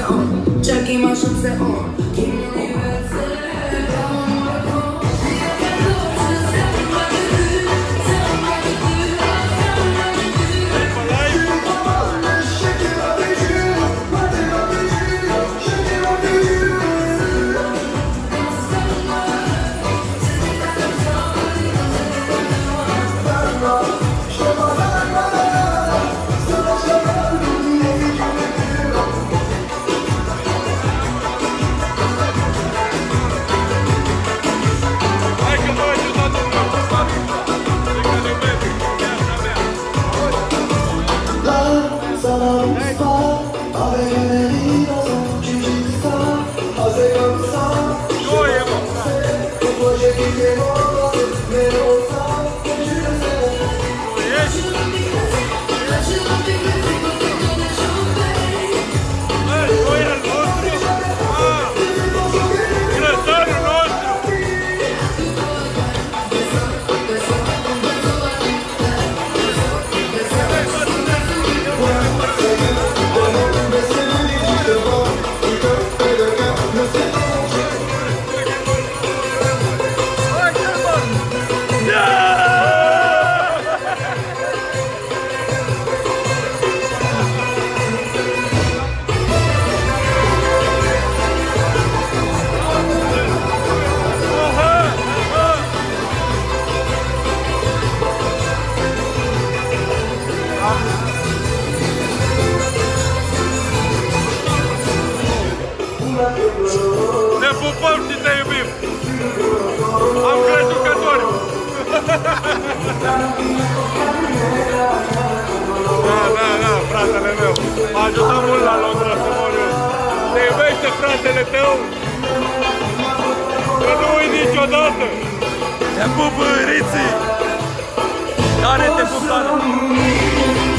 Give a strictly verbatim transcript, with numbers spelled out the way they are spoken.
on. Jackie my should say on. Keep me ne pupăm și te iubim! Am jucători! Da, da, da, fratele meu! M-a ajutat mult la Londra să mor eu! Te iubește fratele tău! Că nu uit niciodată! Te pup, Riții! Care te pup, tare!